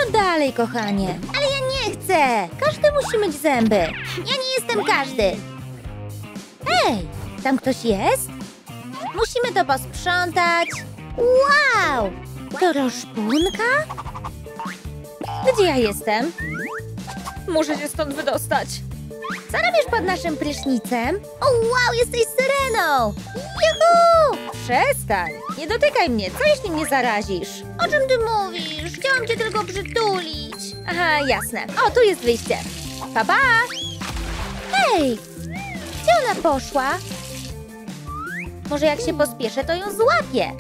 Mów dalej, kochanie. Ale ja nie chcę. Każdy musi myć zęby. Ja nie jestem każdy. Hej, tam ktoś jest? Musimy to posprzątać. Wow! To rozpunka? Gdzie ja jestem? Muszę się stąd wydostać. Co robisz pod naszym prysznicem? O, wow, jesteś syreną! Juhu! Przestań! Nie dotykaj mnie, co jeśli mnie zarazisz? O czym ty mówisz? Chciałam cię tylko przytulić. Aha, jasne. O, tu jest wyjście. Pa, pa! Hej! Gdzie ona poszła? Może jak się pospieszę, to ją złapię.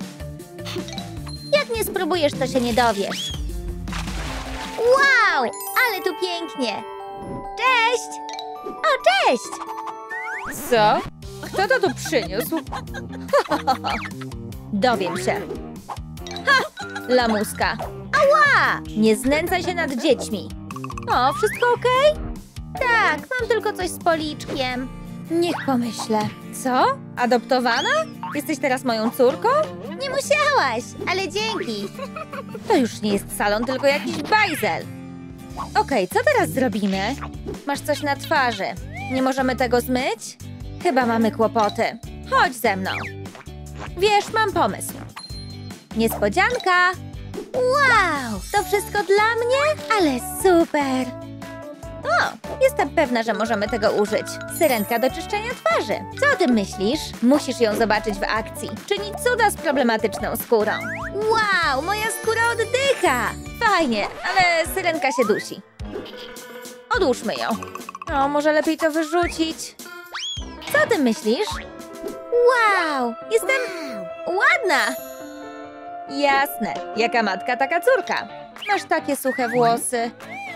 Jak nie spróbujesz, to się nie dowiesz. Wow! Ale tu pięknie! Cześć! O, cześć! Co? Kto to tu przyniósł? Dowiem się. Ha! Lamuska. Ała! Nie znęcaj się nad dziećmi. O, wszystko okej? Tak, mam tylko coś z policzkiem. Niech pomyślę. Co? Adoptowana? Jesteś teraz moją córką? Nie musiałaś, ale dzięki. To już nie jest salon, tylko jakiś bajzel. Okej, co teraz zrobimy? Masz coś na twarzy. Nie możemy tego zmyć? Chyba mamy kłopoty. Chodź ze mną. Wiesz, mam pomysł. Niespodzianka! Wow! To wszystko dla mnie? Ale super! O, jestem pewna, że możemy tego użyć. Syrenka do czyszczenia twarzy. Co o tym myślisz? Musisz ją zobaczyć w akcji. Czyni cuda z problematyczną skórą. Wow, moja skóra oddycha! Fajnie, ale syrenka się dusi. Odłóżmy ją. O, może lepiej to wyrzucić. Co o tym myślisz? Wow, jestem ładna! Jasne, jaka matka, taka córka. Masz takie suche włosy.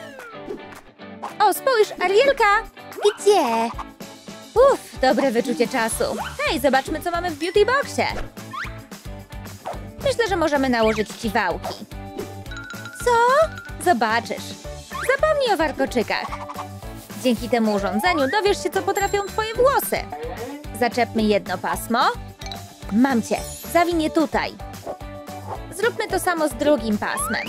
O, spójrz, Arielka! Gdzie? Uff, dobre wyczucie czasu. Hej, zobaczmy, co mamy w beauty boxie. Myślę, że możemy nałożyć ci wałki. Co? Zobaczysz. Zapomnij o warkoczykach. Dzięki temu urządzeniu dowiesz się, co potrafią twoje włosy. Zaczepmy jedno pasmo. Mam cię. Zawin je tutaj. Zróbmy to samo z drugim pasmem.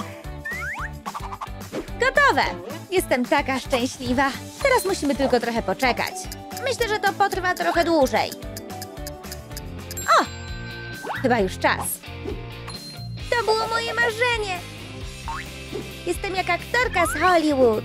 Gotowe! Jestem taka szczęśliwa. Teraz musimy tylko trochę poczekać. Myślę, że to potrwa trochę dłużej. O! Chyba już czas. To było moje marzenie. Jestem jak aktorka z Hollywood.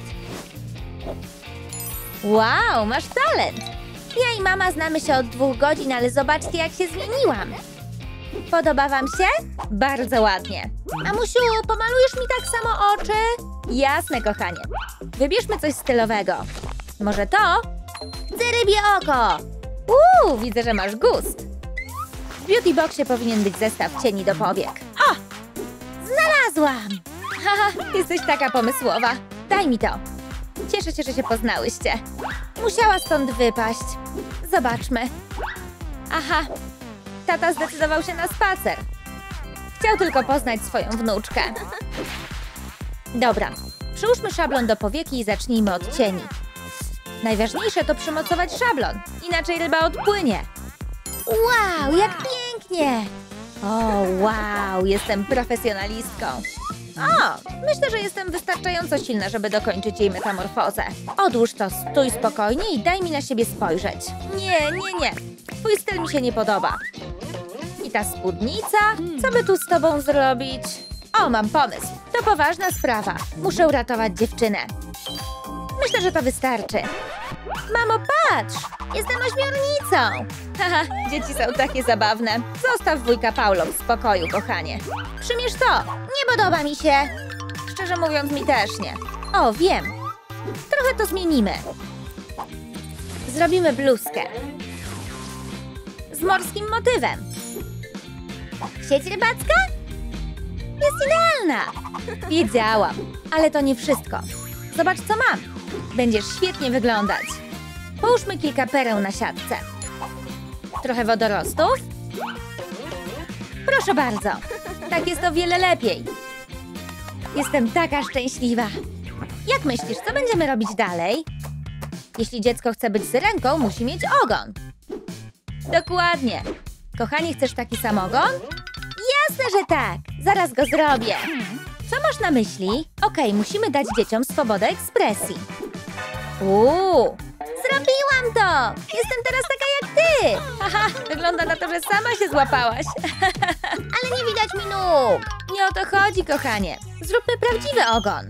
Wow, masz talent. Ja i mama znamy się od 2 godzin, ale zobaczcie, jak się zmieniłam. Podoba wam się? Bardzo ładnie. Mamusiu, pomalujesz mi tak samo oczy? Jasne, kochanie. Wybierzmy coś stylowego. Może to? Chcę rybie oko. Widzę, że masz gust. W beauty boxie powinien być zestaw cieni do powiek. O! Znalazłam! Haha, jesteś taka pomysłowa. Daj mi to. Cieszę się, że się poznałyście. Musiała stąd wypaść. Zobaczmy. Aha, tata zdecydował się na spacer. Chciał tylko poznać swoją wnuczkę. Dobra, przyłóżmy szablon do powieki i zacznijmy od cieni. Najważniejsze to przymocować szablon, inaczej ryba odpłynie. Wow, jak pięknie! O, wow, jestem profesjonalistką. O, myślę, że jestem wystarczająco silna, żeby dokończyć jej metamorfozę. Odłóż to, stój spokojnie i daj mi na siebie spojrzeć. Nie. Twój styl mi się nie podoba. I ta spódnica? Co by tu z tobą zrobić? O, mam pomysł. To poważna sprawa. Muszę uratować dziewczynę. Myślę, że to wystarczy. Mamo, patrz! Jestem ośmiornicą! Haha, dzieci są takie zabawne. Zostaw wujka Paulo w spokoju, kochanie. Przymierz to! Nie podoba mi się! Szczerze mówiąc, mi też nie. O, wiem. Trochę to zmienimy. Zrobimy bluzkę. Z morskim motywem. Sieć rybacka? Jest idealna! Wiedziałam, ale to nie wszystko. Zobacz, co mam. Będziesz świetnie wyglądać. Połóżmy kilka pereł na siatce. Trochę wodorostów? Proszę bardzo. Tak jest o wiele lepiej. Jestem taka szczęśliwa. Jak myślisz, co będziemy robić dalej? Jeśli dziecko chce być syrenką, musi mieć ogon. Dokładnie. Kochanie, chcesz taki sam ogon? Jasne, że tak. Zaraz go zrobię. Co masz na myśli? Okej, musimy dać dzieciom swobodę ekspresji. Zrobiłam to! Jestem teraz taka jak ty! Haha, wygląda na to, że sama się złapałaś. Ale nie widać mi nóg. Nie o to chodzi, kochanie. Zróbmy prawdziwy ogon.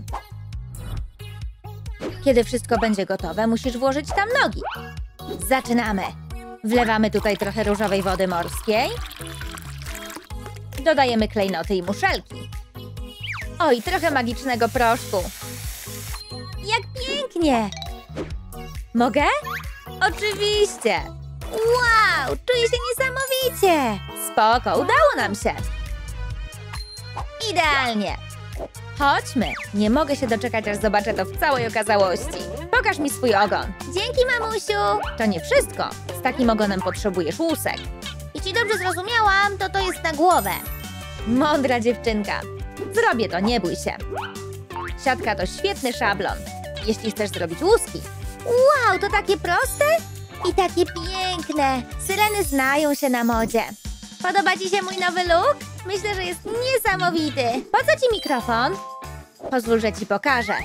Kiedy wszystko będzie gotowe, musisz włożyć tam nogi. Zaczynamy. Wlewamy tutaj trochę różowej wody morskiej. Dodajemy klejnoty i muszelki. Oj, trochę magicznego proszku. Jak pięknie! Mogę? Oczywiście! Wow, czuję się niesamowicie! Spoko, udało nam się! Idealnie! Chodźmy! Nie mogę się doczekać, aż zobaczę to w całej okazałości. Pokaż mi swój ogon. Dzięki, mamusiu! To nie wszystko. Z takim ogonem potrzebujesz łusek. Jeśli dobrze zrozumiałam, to jest na głowę. Mądra dziewczynka. Zrobię to, nie bój się. Siatka to świetny szablon. Jeśli chcesz zrobić łuski. Wow, to takie proste i takie piękne. Syreny znają się na modzie. Podoba ci się mój nowy look? Myślę, że jest niesamowity. Po co ci mikrofon? Pozwól, że ci pokażę.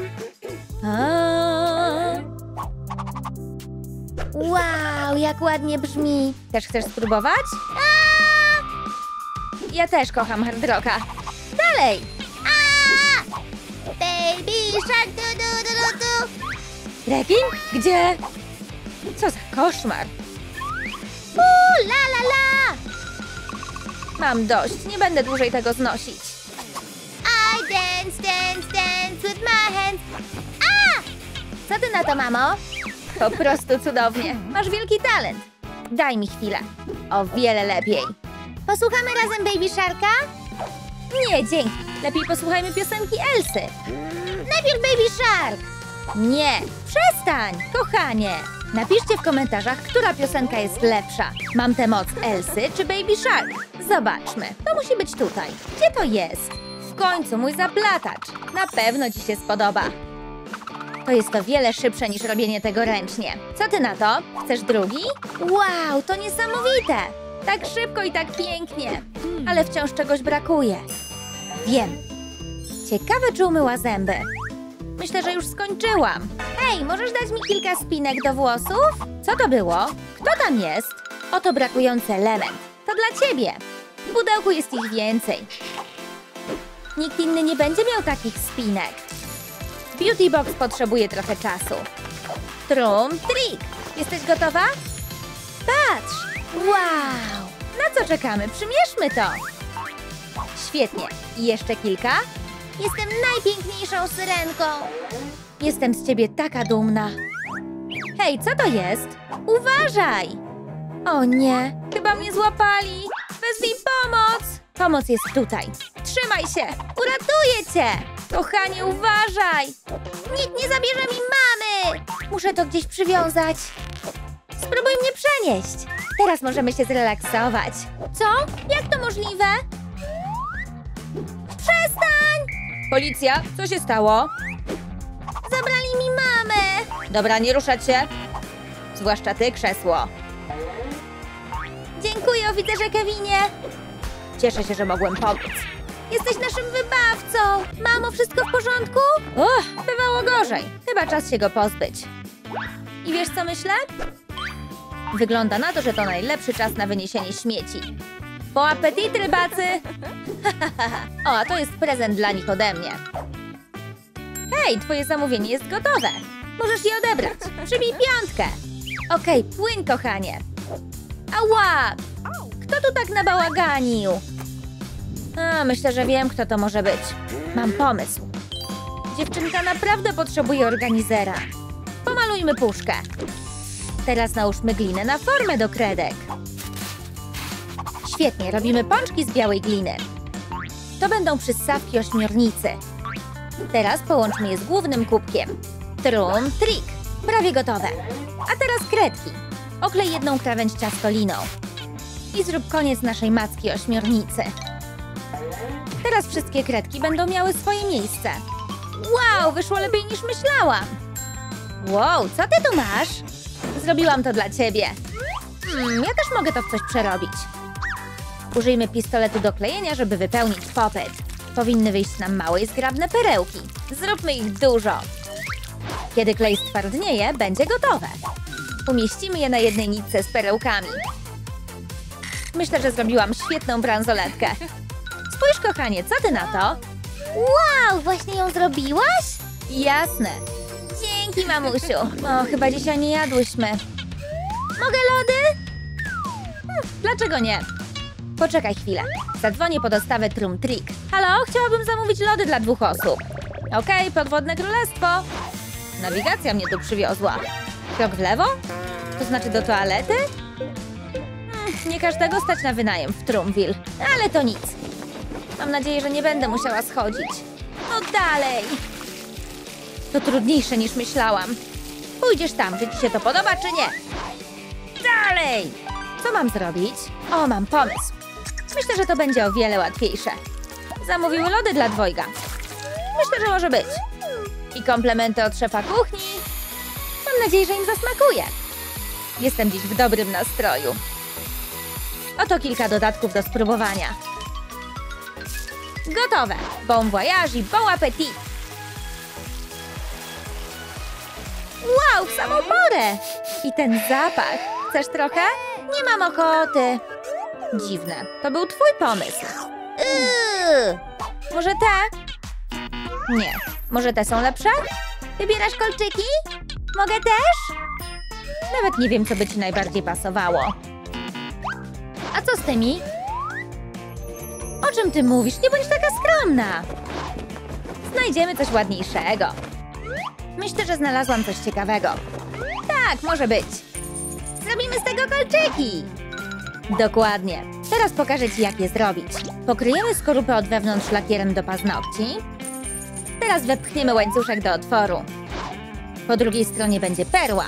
Wow, jak ładnie brzmi. Też chcesz spróbować? Ja też kocham hard rocka. Dalej! Baby shark, du, du, du, du. Rekin? Gdzie? Co za koszmar! La la la! Mam dość, nie będę dłużej tego znosić. I dance, dance, dance with my hands. Co ty na to, mamo? Po prostu cudownie. Masz wielki talent. Daj mi chwilę. O wiele lepiej. Posłuchamy razem Baby Sharka? Nie, dzięki. Lepiej posłuchajmy piosenki Elsy. Najpierw Baby Shark. Nie, przestań, kochanie. Napiszcie w komentarzach, która piosenka jest lepsza. Mam tę moc Elsy czy Baby Shark? Zobaczmy. To musi być tutaj. Gdzie to jest? W końcu mój zaplatacz. Na pewno ci się spodoba. To jest o wiele szybsze niż robienie tego ręcznie. Co ty na to? Chcesz drugi? Wow, to niesamowite! Tak szybko i tak pięknie. Ale wciąż czegoś brakuje. Wiem. Ciekawe, czy umyła zęby. Myślę, że już skończyłam. Hej, możesz dać mi kilka spinek do włosów? Co to było? Kto tam jest? Oto brakujący element. To dla ciebie. W pudełku jest ich więcej. Nikt inny nie będzie miał takich spinek. Beauty Box potrzebuje trochę czasu. Trum, trik. Jesteś gotowa? Patrz! Wow! Na co czekamy? Przymierzmy to! Świetnie. I jeszcze kilka? Jestem najpiękniejszą syrenką. Jestem z ciebie taka dumna. Hej, co to jest? Uważaj! O nie, chyba mnie złapali. Wezwij pomoc! Pomoc jest tutaj. Trzymaj się! Uratuję cię! Kochanie, uważaj! Nikt nie zabierze mi mamy! Muszę to gdzieś przywiązać. Spróbuj mnie przenieść. Teraz możemy się zrelaksować. Co? Jak to możliwe? Przestań! Policja, co się stało? Zabrali mi mamę. Dobra, nie ruszać się. Zwłaszcza ty, krzesło. Dziękuję, oficerze Kevinie. Cieszę się, że mogłem pomóc. Jesteś naszym wybawcą. Mamo, wszystko w porządku? Bywało gorzej. Chyba czas się go pozbyć. I wiesz, co myślę? Wygląda na to, że to najlepszy czas na wyniesienie śmieci. Bon appetit, rybacy! O, a to jest prezent dla nich ode mnie. Hej, twoje zamówienie jest gotowe. Możesz je odebrać. Przybij 5. Okej, płyń, kochanie. Ała! Kto tu tak nabałaganił? Myślę, że wiem, kto to może być. Mam pomysł. Dziewczynka naprawdę potrzebuje organizera. Pomalujmy puszkę. Teraz nałóżmy glinę na formę do kredek. Świetnie, robimy pączki z białej gliny. To będą przyssawki ośmiornicy. Teraz połączmy je z głównym kubkiem. Trum, trik. Prawie gotowe. A teraz kredki. Oklej jedną krawędź ciastoliną. I zrób koniec naszej macki ośmiornicy. Teraz wszystkie kredki będą miały swoje miejsce. Wow, wyszło lepiej niż myślałam. Wow, co ty tu masz? Zrobiłam to dla ciebie. Ja też mogę to w coś przerobić. Użyjmy pistoletu do klejenia, żeby wypełnić popyt. Powinny wyjść nam małe i zgrabne perełki. Zróbmy ich dużo. Kiedy klej stwardnieje, będzie gotowe. Umieścimy je na jednej nitce z perełkami. Myślę, że zrobiłam świetną bransoletkę. Spójrz, kochanie, co ty na to? Wow, właśnie ją zrobiłaś? Jasne. Dzięki, mamusiu. O, chyba dzisiaj nie jadłyśmy. Mogę lody? Dlaczego nie? Poczekaj chwilę. Zadzwonię po dostawę Trum Trick. Halo, chciałabym zamówić lody dla 2 osób. Okej, podwodne królestwo. Nawigacja mnie tu przywiozła. Krok w lewo? To znaczy do toalety? Nie każdego stać na wynajem w Trumville, ale to nic. Mam nadzieję, że nie będę musiała schodzić. No dalej! To trudniejsze niż myślałam. Pójdziesz tam, czy ci się to podoba, czy nie? Dalej! Co mam zrobić? O, mam pomysł. Myślę, że to będzie o wiele łatwiejsze. Zamówiły lody dla 2. Myślę, że może być. I komplementy od szefa kuchni. Mam nadzieję, że im zasmakuje. Jestem dziś w dobrym nastroju. Oto kilka dodatków do spróbowania. Gotowe! Bon voyage i bon appétit! Wow, w samą porę! I ten zapach. Chcesz trochę? Nie mam ochoty. Dziwne. To był twój pomysł. Może te? Nie. Może te są lepsze? Wybierasz kolczyki? Mogę też? Nawet nie wiem, co by ci najbardziej pasowało. A co z tymi? O czym ty mówisz? Nie bądź taka skromna. Znajdziemy coś ładniejszego. Myślę, że znalazłam coś ciekawego. Tak, może być. Zrobimy z tego kolczyki. Dokładnie. Teraz pokażę ci, jak je zrobić. Pokryjemy skorupę od wewnątrz lakierem do paznokci. Teraz wepchniemy łańcuszek do otworu. Po drugiej stronie będzie perła.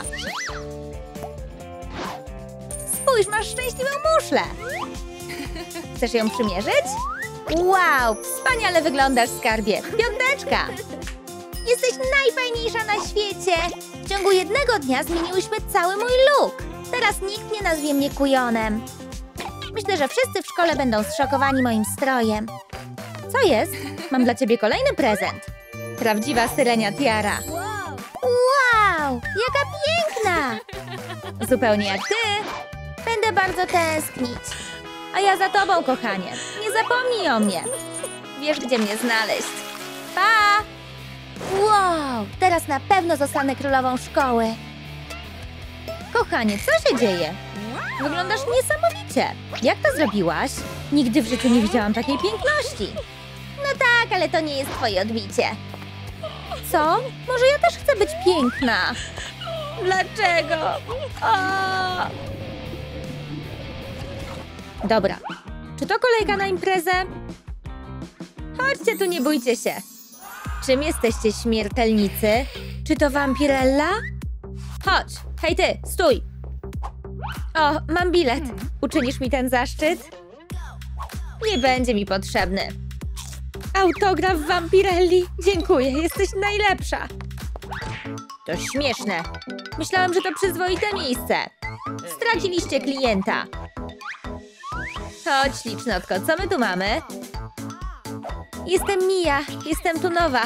Spójrz, masz szczęśliwą muszlę. Chcesz ją przymierzyć? Wow, wspaniale wyglądasz, skarbie. 5. Jesteś najfajniejsza na świecie. W ciągu jednego dnia zmieniłyśmy cały mój look. Teraz nikt nie nazwie mnie kujonem. Myślę, że wszyscy w szkole będą zszokowani moim strojem. Co jest? Mam dla ciebie kolejny prezent. Prawdziwa syrenia tiara. Wow, jaka piękna! Zupełnie jak ty. Będę bardzo tęsknić. A ja za tobą, kochanie. Nie zapomnij o mnie. Wiesz, gdzie mnie znaleźć. Pa! Wow, teraz na pewno zostanę królową szkoły. Kochanie, co się dzieje? Wyglądasz niesamowicie. Jak to zrobiłaś? Nigdy w życiu nie widziałam takiej piękności. No tak, ale to nie jest twoje odbicie. Co? Może ja też chcę być piękna. Dlaczego? O! Dobra. Czy to kolejka na imprezę? Chodźcie tu, nie bójcie się. Czym jesteście, śmiertelnicy? Czy to wampirella? Chodź. Hej ty, stój. O, mam bilet. Uczynisz mi ten zaszczyt? Nie będzie mi potrzebny. Autograf wampirelli. Dziękuję, jesteś najlepsza. To śmieszne. Myślałam, że to przyzwoite miejsce. Straciliście klienta. Chodź, ślicznotko, co my tu mamy? Jestem Mia, jestem tu nowa.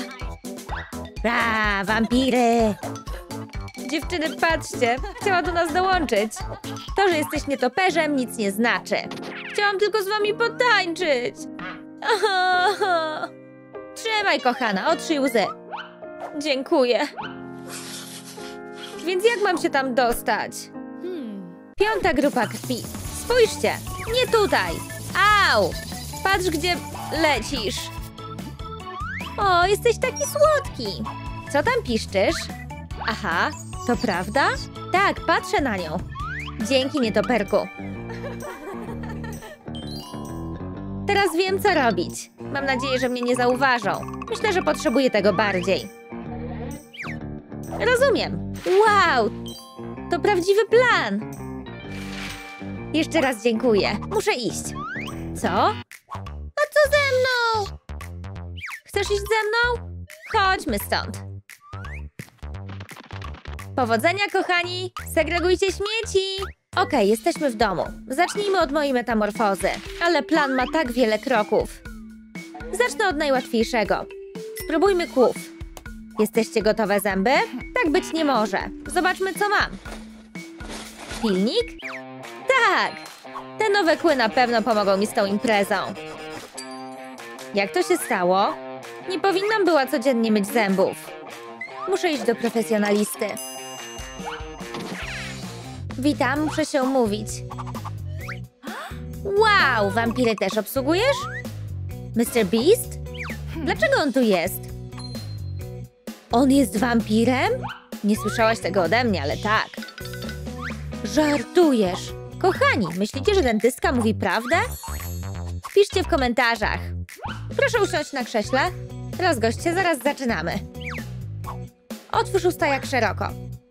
Wampiry! Dziewczyny, patrzcie, chciała do nas dołączyć. To, że jesteś nietoperzem, nic nie znaczy. Chciałam tylko z wami potańczyć. Trzymaj, kochana, otrzyj łzy. Dziękuję. Więc jak mam się tam dostać? 5. grupa krwi. Spójrzcie, nie tutaj. Au! Patrz, gdzie lecisz. O, jesteś taki słodki. Co tam piszczysz? Aha, to prawda? Tak, patrzę na nią. Dzięki, nietoperku. Teraz wiem, co robić. Mam nadzieję, że mnie nie zauważą. Myślę, że potrzebuję tego bardziej. Rozumiem. Wow! To prawdziwy plan. Jeszcze raz dziękuję. Muszę iść. Co? A co ze mną? Chcesz iść ze mną? Chodźmy stąd. Powodzenia, kochani! Segregujcie śmieci! Okej, jesteśmy w domu. Zacznijmy od mojej metamorfozy. Ale plan ma tak wiele kroków. Zacznę od najłatwiejszego. Spróbujmy kłów. Jesteście gotowe, zęby? Tak być nie może. Zobaczmy, co mam. Pilnik? Tak! Te nowe kły na pewno pomogą mi z tą imprezą. Jak to się stało? Nie powinnam była codziennie myć zębów. Muszę iść do profesjonalisty. Witam, muszę się umówić. Wow, wampiry też obsługujesz? Mr. Beast? Dlaczego on tu jest? On jest wampirem? Nie słyszałaś tego ode mnie, ale tak. Żartujesz. Kochani, myślicie, że dentystka mówi prawdę? Piszcie w komentarzach. Proszę usiąść na krześle. Rozgość się, zaraz zaczynamy. Otwórz usta jak szeroko.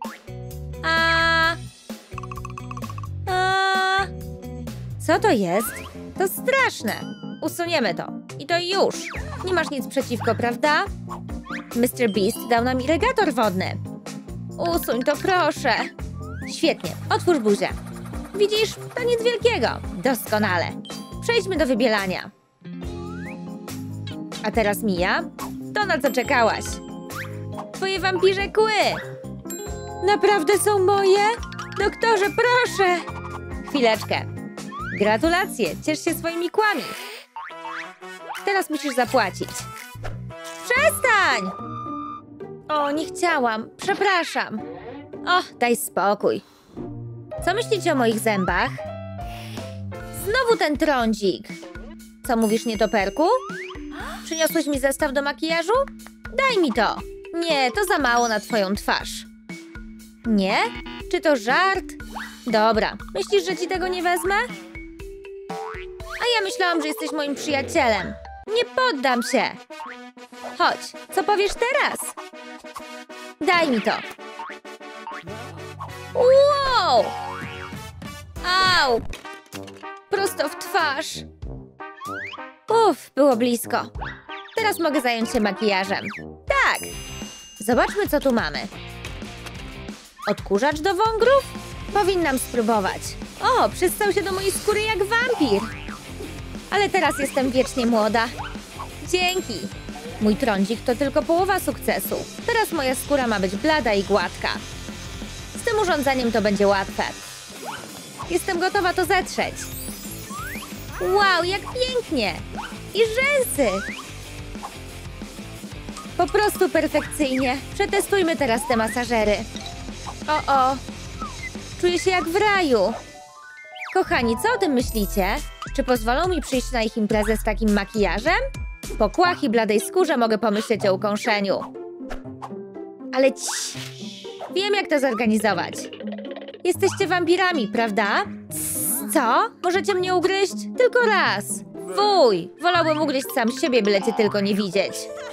Co to jest? To straszne. Usuniemy to. I to już. Nie masz nic przeciwko, prawda? Mr. Beast dał nam irygator wodny. Usuń to, proszę. Świetnie. Otwórz buzię. Widzisz? To nic wielkiego. Doskonale. Przejdźmy do wybielania. A teraz Mia? To, na co czekałaś. Twoje wampirze kły. Naprawdę są moje? Doktorze, proszę. Chwileczkę. Gratulacje. Ciesz się swoimi kłami. Teraz musisz zapłacić. Przestań! O, nie chciałam. Przepraszam. O, daj spokój. Co myślicie o moich zębach? Znowu ten trądzik. Co mówisz, nietoperku? Przyniosłeś mi zestaw do makijażu? Daj mi to. Nie, to za mało na twoją twarz. Nie? Czy to żart? Dobra, myślisz, że ci tego nie wezmę? A ja myślałam, że jesteś moim przyjacielem. Nie poddam się. Chodź, co powiesz teraz? Daj mi to. Wow! Au! Prosto w twarz. Uff, było blisko. Teraz mogę zająć się makijażem. Tak! Zobaczmy, co tu mamy. Odkurzacz do wągrów? Powinnam spróbować. O, przystał się do mojej skóry jak wampir. Ale teraz jestem wiecznie młoda. Dzięki. Mój trądzik to tylko połowa sukcesu. Teraz moja skóra ma być blada i gładka. Z tym urządzeniem to będzie łatwe. Jestem gotowa to zetrzeć. Wow, jak pięknie! I rzęsy! Po prostu perfekcyjnie. Przetestujmy teraz te masażery. O! Czuję się jak w raju. Kochani, co o tym myślicie? Czy pozwolą mi przyjść na ich imprezę z takim makijażem? Po kłach i bladej skórze mogę pomyśleć o ukąszeniu. Ale wiem, jak to zorganizować. Jesteście wampirami, prawda? Co? Możecie mnie ugryźć? Tylko raz. Fuj! Wolałbym ugryźć sam siebie, byle cię tylko nie widzieć.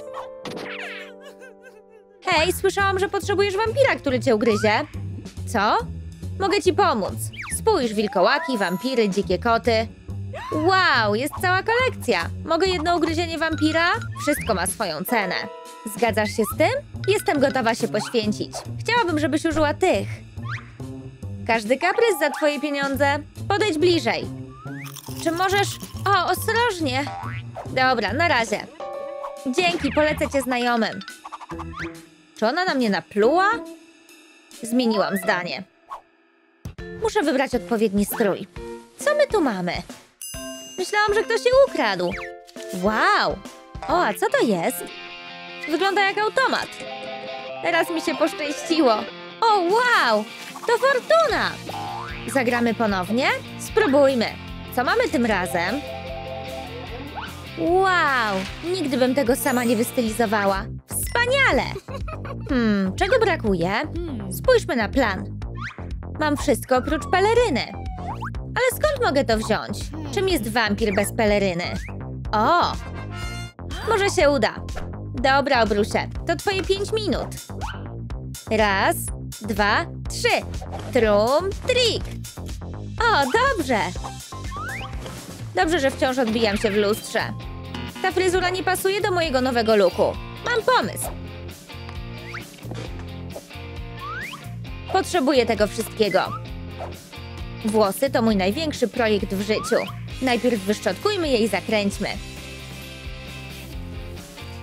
Hej, słyszałam, że potrzebujesz wampira, który cię ugryzie. Co? Mogę ci pomóc. Spójrz, wilkołaki, wampiry, dzikie koty. Wow, jest cała kolekcja. Mogę jedno ugryzienie wampira? Wszystko ma swoją cenę. Zgadzasz się z tym? Jestem gotowa się poświęcić. Chciałabym, żebyś użyła tych. Każdy kaprys za twoje pieniądze. Podejdź bliżej. Czy możesz... O, ostrożnie. Dobra, na razie. Dzięki, polecę cię znajomym. Czy ona na mnie napluła? Zmieniłam zdanie. Muszę wybrać odpowiedni strój. Co my tu mamy? Myślałam, że ktoś się ukradł. Wow! O, a co to jest? Wygląda jak automat. Teraz mi się poszczęściło. O, wow! To fortuna! Zagramy ponownie? Spróbujmy. Co mamy tym razem? Wow! Nigdy bym tego sama nie wystylizowała. Wspaniale! Czego brakuje? Spójrzmy na plan. Mam wszystko oprócz peleryny. Ale skąd mogę to wziąć? Czym jest wampir bez peleryny? O! Może się uda. Dobra, Obrusie, to twoje 5 minut. Raz, 2, 3. Trum, trik. O, dobrze. Dobrze, że wciąż odbijam się w lustrze. Ta fryzura nie pasuje do mojego nowego looku. Mam pomysł. Potrzebuję tego wszystkiego. Włosy to mój największy projekt w życiu. Najpierw wyszczotkujmy je i zakręćmy.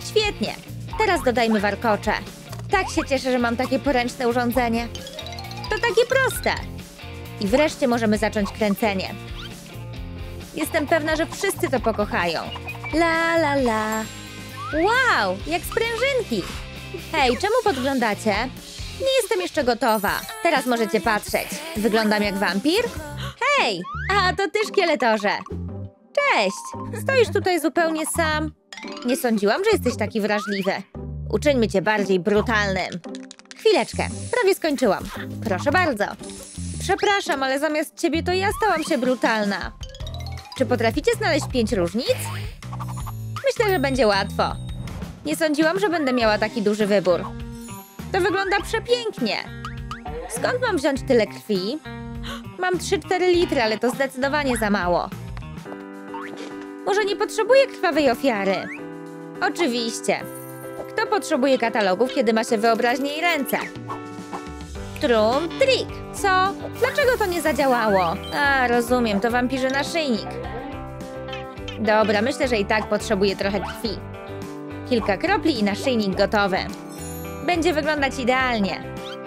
Świetnie. Teraz dodajmy warkocze. Tak się cieszę, że mam takie poręczne urządzenie. To takie proste. I wreszcie możemy zacząć kręcenie. Jestem pewna, że wszyscy to pokochają. La la la. Wow, jak sprężynki. Hej, czemu podglądacie? Nie jestem jeszcze gotowa. Teraz możecie patrzeć. Wyglądam jak wampir? Hej! A, to ty, szkieletorze. Cześć! Stoisz tutaj zupełnie sam. Nie sądziłam, że jesteś taki wrażliwy. Uczyńmy cię bardziej brutalnym. Chwileczkę, prawie skończyłam. Proszę bardzo. Przepraszam, ale zamiast ciebie to ja stałam się brutalna. Czy potraficie znaleźć 5 różnic? Myślę, że będzie łatwo. Nie sądziłam, że będę miała taki duży wybór. To wygląda przepięknie. Skąd mam wziąć tyle krwi? Mam 3-4 litry, ale to zdecydowanie za mało. Może nie potrzebuję krwawej ofiary? Oczywiście. Kto potrzebuje katalogów, kiedy ma się wyobraźnię i ręce? Trum, trik. Co? Dlaczego to nie zadziałało? A, rozumiem, to wampirzy naszyjnik. Dobra, myślę, że i tak potrzebuję trochę krwi. Kilka kropli i naszyjnik gotowy. Będzie wyglądać idealnie.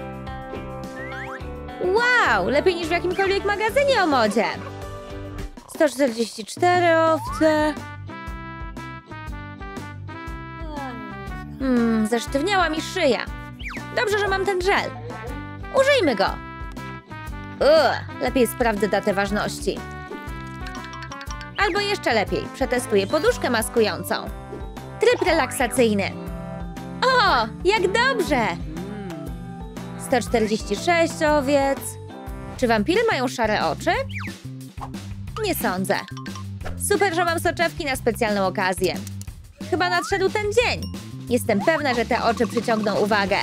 Wow, lepiej niż w jakimkolwiek magazynie o modzie. 144 owce. Zesztywniała mi szyja. Dobrze, że mam ten żel. Użyjmy go. Lepiej sprawdzę datę ważności. Albo jeszcze lepiej, przetestuję poduszkę maskującą. Tryb relaksacyjny. O, jak dobrze! 146 owiec. Czy wampiry mają szare oczy? Nie sądzę. Super, że mam soczewki na specjalną okazję. Chyba nadszedł ten dzień. Jestem pewna, że te oczy przyciągną uwagę.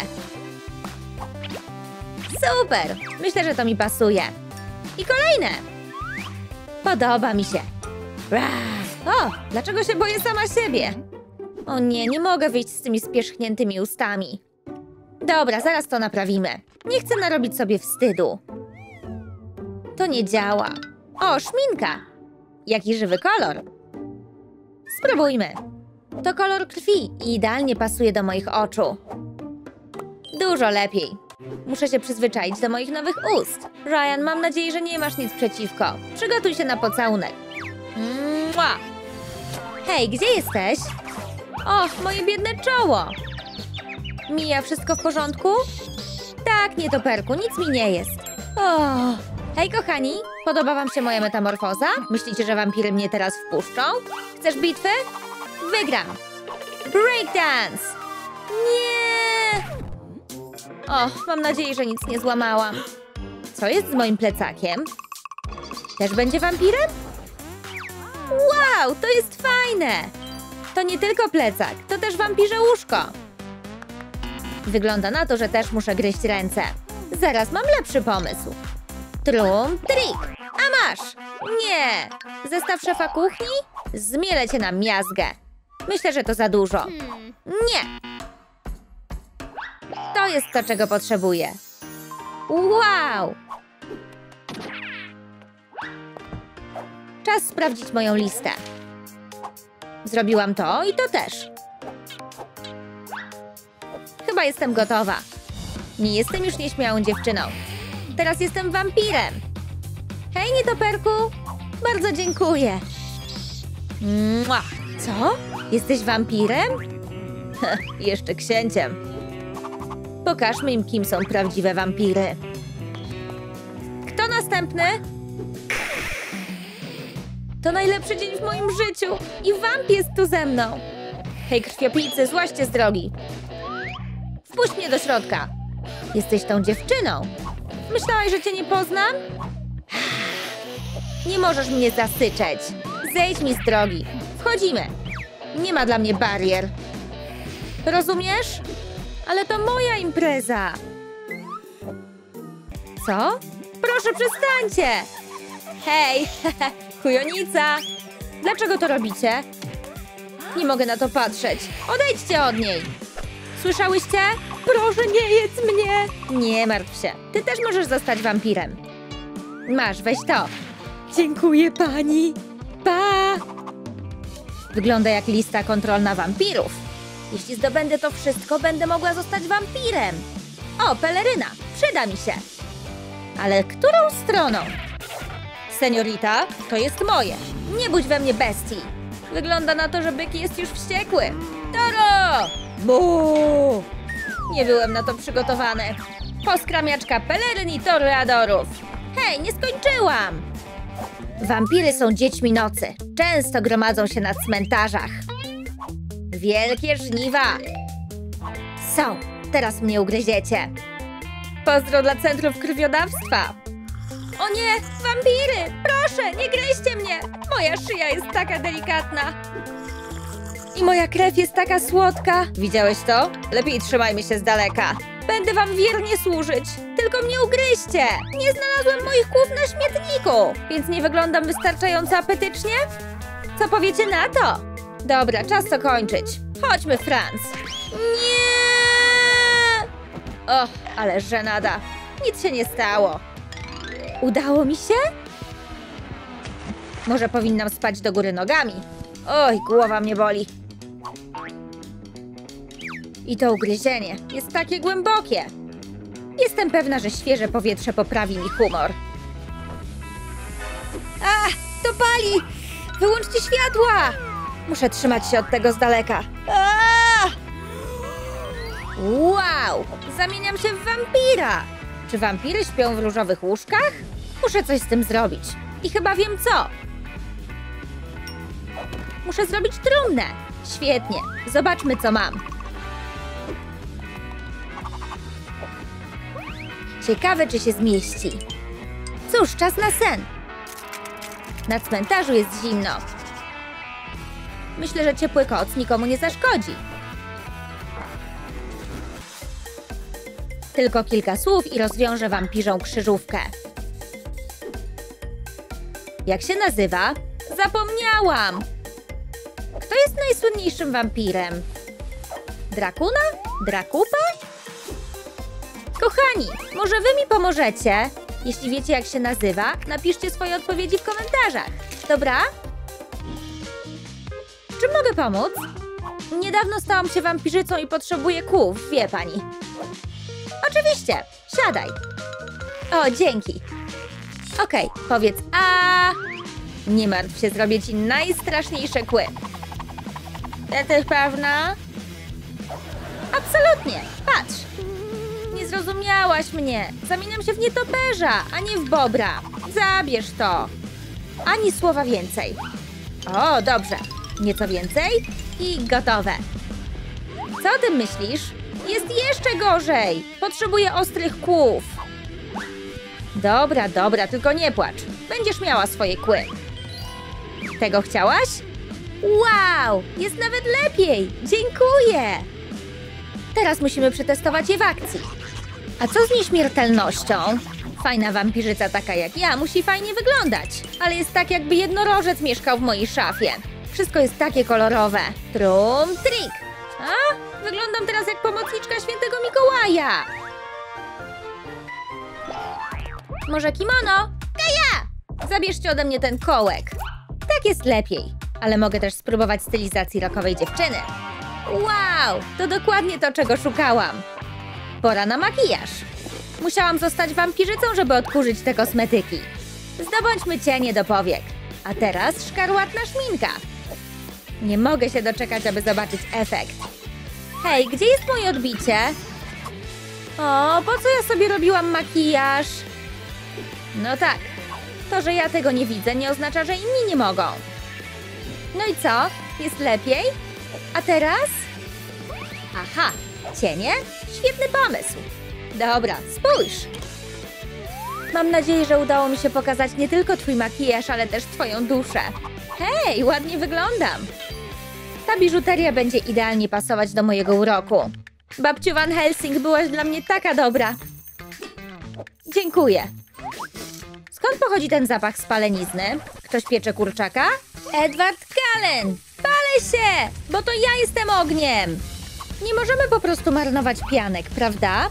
Super! Myślę, że to mi pasuje. I kolejne! Podoba mi się. O, dlaczego się boję sama siebie? O nie, nie mogę wyjść z tymi spierzchniętymi ustami. Dobra, zaraz to naprawimy. Nie chcę narobić sobie wstydu. To nie działa. O, szminka! Jaki żywy kolor. Spróbujmy. To kolor krwi i idealnie pasuje do moich oczu. Dużo lepiej. Muszę się przyzwyczaić do moich nowych ust. Ryan, mam nadzieję, że nie masz nic przeciwko. Przygotuj się na pocałunek. Mua. Hej, gdzie jesteś? Och, moje biedne czoło. Mija, wszystko w porządku? Tak, nietoperku, nic mi nie jest. O. Hej, kochani, podoba wam się moja metamorfoza? Myślicie, że wampiry mnie teraz wpuszczą? Chcesz bitwy? Wygram! Breakdance! Nie! Och, mam nadzieję, że nic nie złamałam. Co jest z moim plecakiem? Też będzie wampirem? Wow, to jest fajne! To nie tylko plecak, to też wampirze łóżko. Wygląda na to, że też muszę gryźć ręce. Zaraz mam lepszy pomysł. Trum, trik! A masz! Nie! Zestaw szefa kuchni? Zmielę cię na miazgę. Myślę, że to za dużo. Nie! To jest to, czego potrzebuję. Wow! Czas sprawdzić moją listę. Zrobiłam to i to też. Chyba jestem gotowa. Nie jestem już nieśmiałą dziewczyną. Teraz jestem wampirem. Hej, nietoperku. Bardzo dziękuję. Mua. Co? Jesteś wampirem? Jeszcze księciem. Pokażmy im, kim są prawdziwe wampiry. Kto następny? To najlepszy dzień w moim życiu. I wamp jest tu ze mną. Hej, krwiopijcy, złaźcie z drogi. Wpuść mnie do środka. Jesteś tą dziewczyną. Myślałaś, że cię nie poznam? Nie możesz mnie zasyczeć. Zejdź mi z drogi. Wchodzimy. Nie ma dla mnie barier. Rozumiesz? Ale to moja impreza. Co? Proszę, przestańcie. Hej, kujonica. Dlaczego to robicie? Nie mogę na to patrzeć. Odejdźcie od niej. Słyszałyście? Proszę, nie jedz mnie. Nie martw się. Ty też możesz zostać wampirem. Masz, weź to. Dziękuję pani. Pa! Wygląda jak lista kontrolna wampirów. Jeśli zdobędę to wszystko, będę mogła zostać wampirem. O, peleryna, przyda mi się. Ale którą stroną? Seniorita, to jest moje. Nie budź we mnie bestii. Wygląda na to, że byk jest już wściekły. Toro! Buu! Nie byłem na to przygotowany. Poskramiaczka peleryn i toreadorów. Hej, nie skończyłam! Wampiry są dziećmi nocy. Często gromadzą się na cmentarzach. Wielkie żniwa. Są. Teraz mnie ugryziecie. Pozdro dla centrów krwiodawstwa. O nie, wampiry! Proszę, nie gryźcie mnie! Moja szyja jest taka delikatna. I moja krew jest taka słodka. Widziałeś to? Lepiej trzymajmy się z daleka. Będę wam wiernie służyć. Tylko mnie ugryźcie. Nie znalazłem moich kłów na śmietniku. Więc nie wyglądam wystarczająco apetycznie? Co powiecie na to? Dobra, czas to kończyć. Chodźmy, Franz. Nie! Och, ale żenada. Nic się nie stało. Udało mi się? Może powinnam spać do góry nogami. Oj, głowa mnie boli. I to ugryzienie jest takie głębokie. Jestem pewna, że świeże powietrze poprawi mi humor. A, to pali! Wyłączcie światła! Muszę trzymać się od tego z daleka. A! Wow! Zamieniam się w wampira! Czy wampiry śpią w różowych łóżkach? Muszę coś z tym zrobić. I chyba wiem co. Muszę zrobić trumnę. Świetnie. Zobaczmy, co mam. Ciekawe, czy się zmieści. Cóż, czas na sen. Na cmentarzu jest zimno. Myślę, że ciepły koc nikomu nie zaszkodzi. Tylko kilka słów i rozwiążę wampirzą krzyżówkę. Jak się nazywa? Zapomniałam! Kto jest najsłynniejszym wampirem? Drakuna? Drakupa? Kochani, może wy mi pomożecie? Jeśli wiecie, jak się nazywa, napiszcie swoje odpowiedzi w komentarzach. Dobra? Czym mogę pomóc? Niedawno stałam się wampirzycą i potrzebuję kłów, wie pani. Oczywiście, siadaj. O, dzięki. Okej, powiedz a. Nie martw się, zrobię ci najstraszniejsze kły. Jesteś pewna? Absolutnie, patrz. Nie zrozumiałaś mnie. Zamieniam się w nietoperza, a nie w bobra. Zabierz to. Ani słowa więcej. O, dobrze. Nieco więcej i gotowe. Co o tym myślisz? Jest jeszcze gorzej. Potrzebuję ostrych kłów. Dobra, dobra, tylko nie płacz. Będziesz miała swoje kły. Tego chciałaś? Wow, jest nawet lepiej. Dziękuję. Teraz musimy przetestować je w akcji. A co z nieśmiertelnością? Fajna wampirzyca taka jak ja musi fajnie wyglądać. Ale jest tak, jakby jednorożec mieszkał w mojej szafie. Wszystko jest takie kolorowe. Trum, trik. A? Wyglądam teraz jak pomocniczka świętego Mikołaja. Może kimono? Kaja! Zabierzcie ode mnie ten kołek. Tak jest lepiej. Ale mogę też spróbować stylizacji rockowej dziewczyny. Wow! To dokładnie to, czego szukałam. Pora na makijaż. Musiałam zostać wampirzycą, żeby odkurzyć te kosmetyki. Zdobądźmy cienie do powiek. A teraz szkarłatna szminka. Nie mogę się doczekać, aby zobaczyć efekt. Hej, gdzie jest moje odbicie? O, po co ja sobie robiłam makijaż? No tak. To, że ja tego nie widzę, nie oznacza, że inni nie mogą. No i co? Jest lepiej? A teraz? Aha, cienie? Świetny pomysł. Dobra, spójrz. Mam nadzieję, że udało mi się pokazać nie tylko twój makijaż, ale też twoją duszę. Hej, ładnie wyglądam. Ta biżuteria będzie idealnie pasować do mojego uroku. Babciu Van Helsing, byłaś dla mnie taka dobra. Dziękuję. Skąd pochodzi ten zapach spalenizny? Ktoś piecze kurczaka? Edward Cullen! Palę się! Bo to ja jestem ogniem! Nie możemy po prostu marnować pianek, prawda?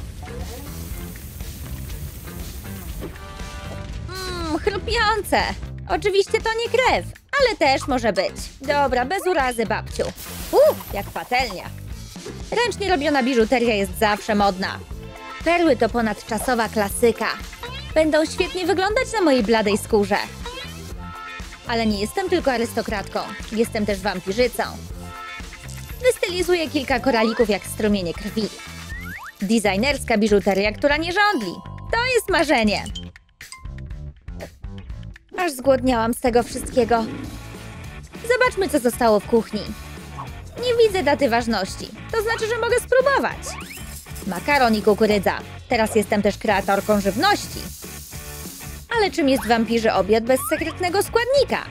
Chrupiące! Oczywiście to nie krew, ale też może być. Dobra, bez urazy, babciu. Jak patelnia. Ręcznie robiona biżuteria jest zawsze modna. Perły to ponadczasowa klasyka. Będą świetnie wyglądać na mojej bladej skórze. Ale nie jestem tylko arystokratką. Jestem też wampirzycą. Wystylizuję kilka koralików jak strumienie krwi. Designerska biżuteria, która nie żądli. To jest marzenie. Aż zgłodniałam z tego wszystkiego. Zobaczmy, co zostało w kuchni. Nie widzę daty ważności. To znaczy, że mogę spróbować. Makaron i kukurydza. Teraz jestem też kreatorką żywności. Ale czym jest wampirzy obiad bez sekretnego składnika?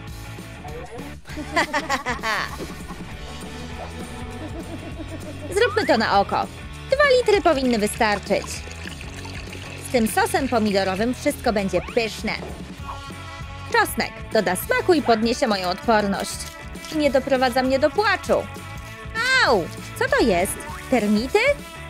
Zróbmy to na oko. 2 litry powinny wystarczyć. Z tym sosem pomidorowym wszystko będzie pyszne. Czosnek doda smaku i podniesie moją odporność. I nie doprowadza mnie do płaczu. Au! Co to jest? Termity?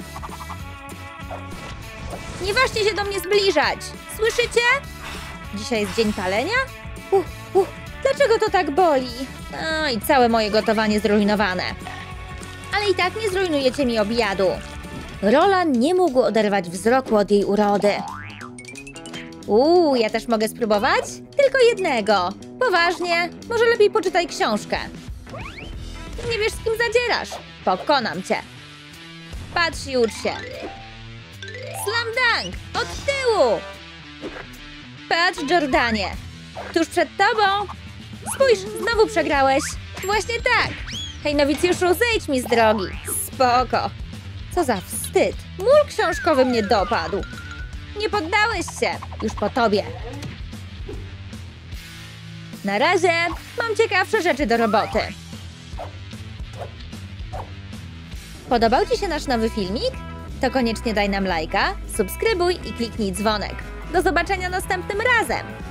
Nie ważcie się do mnie zbliżać! Słyszycie? Dzisiaj jest dzień palenia? Dlaczego to tak boli? No i całe moje gotowanie zrujnowane. Ale i tak nie zrujnujecie mi obiadu. Roland nie mógł oderwać wzroku od jej urody. Ja też mogę spróbować? Tylko jednego. Poważnie? Może lepiej poczytaj książkę. Nie wiesz, z kim zadzierasz. Pokonam cię. Patrz i ucz się. Slam dunk! Od tyłu! Patrz, Jordanie. Tuż przed tobą. Spójrz, znowu przegrałeś. Właśnie tak. Hej, nowicjuszu, zejdź mi z drogi. Spoko. Co za wstyd. Mól książkowy mnie dopadł. Nie poddałeś się. Już po tobie. Na razie. Mam ciekawsze rzeczy do roboty. Podobał ci się nasz nowy filmik? To koniecznie daj nam lajka, subskrybuj i kliknij dzwonek. Do zobaczenia następnym razem!